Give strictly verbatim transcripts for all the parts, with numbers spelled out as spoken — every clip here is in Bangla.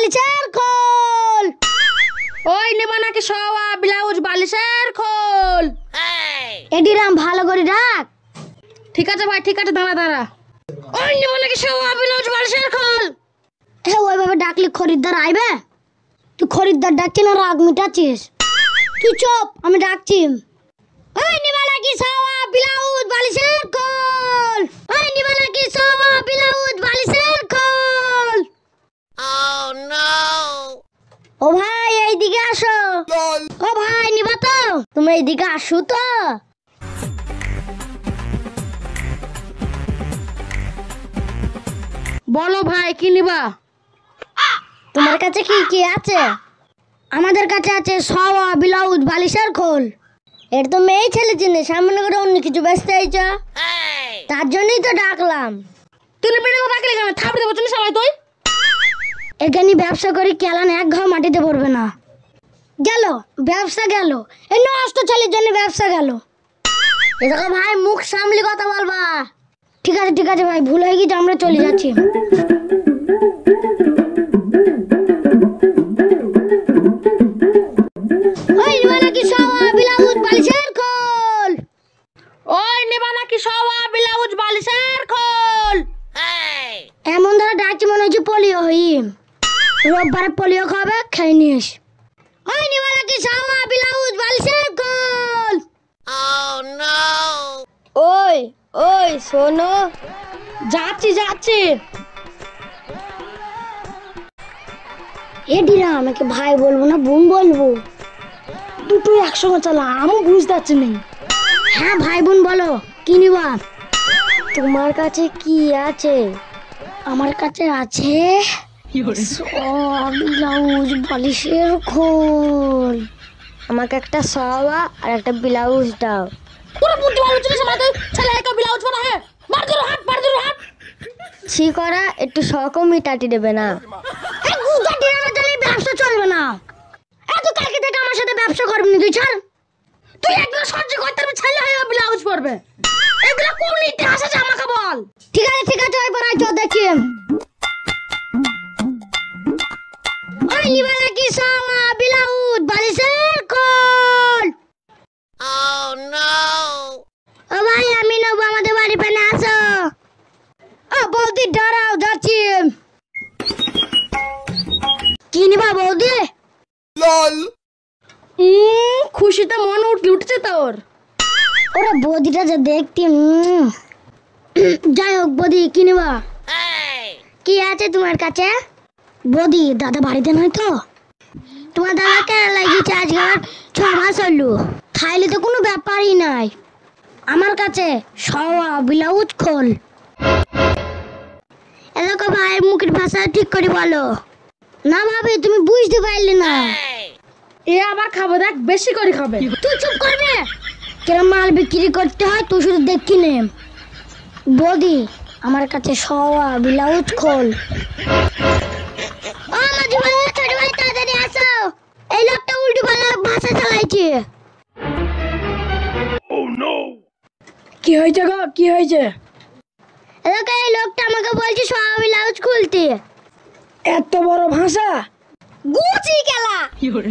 বালিশের খোল। ওই নেবা নাকি সওয়া ব্লাউজ বালিশের খোল। এডিরাম ভালো করে ডাক। ঠিক আছে ভাই, ঠিক আছে, দাঁড়া দাঁড়া। ওই নেবা নাকি সওয়া ব্লাউজ বালিশের খোল। হ্যাঁ, ওইভাবে ডাকলে খরিদ্দার আইবে? তুই খরিদ্দার ডাকছি না রাগ মিটাচ্ছিস? তুই চুপ, আমি ডাকছি। ওই নেবা নাকি সওয়া ব্লাউজ বালিশের খোল। ওই নেবা নাকি সওয়া ব্লাউজ বালিশের খোল। Oh no! ও ভাই এইদিকে আসো। ও ভাই নিবা তো? তুমি এইদিকে আসো তো। বলো ভাই কি নিবা? তোমার কাছে কি কি আছে? আমাদের কাছে আছে সওয়া ব্লাউজ বালিশের খোল। এটা তো মেয়ে ছেলে জিনিস, সামনে করে অন্য কিছু ব্যস্ত হয়েছ, তার জন্যই তো ডাকলাম। তুমি বেড়ে ডাকলে কেন? থাপড়ে দেবো তুমি সবাই। তুই এখানে ব্যবসা করি, কেলান এক ঘাও মাটিতে পড়বে না। গেল ব্যবসা গেল, এই নষ্ট ছেলের জন্য ব্যবসা গেল। এ দেখো ভাই, মুখ সামলে কথা বলবা। ঠিক আছে ঠিক আছে ভাই, ভুল হয়ে গেছে, আমরা চলে যাচ্ছি। ওই নেবা নাকি সওয়া ব্লাউজ বালিশের খোল। ওই নেবা নাকি সওয়া ব্লাউজ বালিশের খোল। এমন ধরে ডাকছি মনে হচ্ছে পোলিও হই। রোববারে পোলিও খাবে, খেয়ে নিস। ওই নেবা নাকি সওয়া ব্লাউজ বালিশের খোল। Oh no! ওই ওই শোনো। যাচ্ছি যাচ্ছি। এডিরা আমাকে ভাই বলবো না বোন বলবো? দুটো একসঙ্গে চালা, আমি বুঝতে পারছি না। হ্যাঁ ভাই বোন বলো, কি নিবা? তোমার কাছে কি আছে? আমার কাছে আছে ব্লাউজ বালিশের খোল। আমাকে একটা সওয়া আর একটা ব্লাউজ দাও। পুরো বুদ্ধি ভালো চলে সমাজ ছেলে একটা ব্লাউজ পরা হে। মার ধরো হাত, মার ধরো হাত। ছি করা একটু শখও মিটাটি দেবে না? এই গুদা ডিরামে চলে ব্যবসা চলবে না। এত কালকে থেকে আমার সাথে ব্যবসা করবি না তুই, ছাড়। তুই একবার সহ্য করতে পারবি, ছেলে হয়ে ব্লাউজ পরবে। এগুলা কোন ইতিহাস আছে আমাকে বল। ঠিক আছে ঠিক আছে, ওই পরাই চল দেখি। ওই নিবা নাকি সওয়া ব্লাউজ বালিশের খোল। Oh no! ও ভাই আমি নেবো, আমাদের বাড়ি পেনে আসো। ও বৌদি দাঁড়াও, যাচ্ছি। কি নিবা বৌদি? লল। উম খুশিতে মন উঠে উঠছে তোর। ওরে বৌদিটা যে দেখতে। যাই হোক বৌদি, কি নিবা? কি আছে তোমার কাছে? বৌদি দাদা বাড়িতে নয় তো? তোমার দাদা কেন লাগিয়েছে আজকাল ছ মাস হলো, খাইলে তো কোনো ব্যাপারই নাই। আমার কাছে সওয়া ব্লাউজ খোল। এলাকা ভাই মুখের ভাষা ঠিক করে বলো না। ভাবি তুমি বুঝতে পারলে না। এ আবার খাবো, দেখ বেশি করে খাবে। তুই চুপ করবে। কিরম মাল বিক্রি করতে হয় তুই শুধু দেখি নে। বৌদি আমার কাছে সওয়া ব্লাউজ খোল। ও মাঝি ভাই, ছোট ভাই তাড়াতাড়ি আসো, এই লোকটা উল্টো পাল্টা ভাষা চালাইছে। Oh no! কি হয়েছে গো, কি হয়েছে? এলাকা এই লোকটা আমাকে বলছে সওয়া ব্লাউজ খুলতে। এত বড় ভাষা গুচি গেলা। কি করে?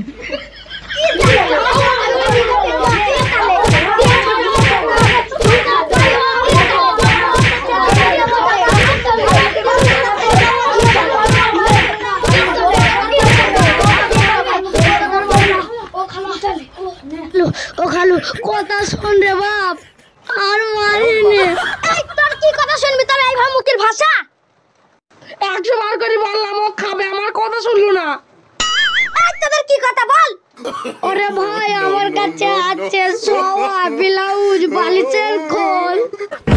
ও খালু কথা শোন রে বাপ, আর মারিনি। তোর কি কথা শুনবি তোর এইভাবে মুখের ভাষা? একশো বার করে বললাম ও খাবে, আমার কথা শুনলো না। তোদের কি কথা বল? ওরে ভাই আমার কাছে আছে সওয়া ব্লাউজ বালিশের খোল।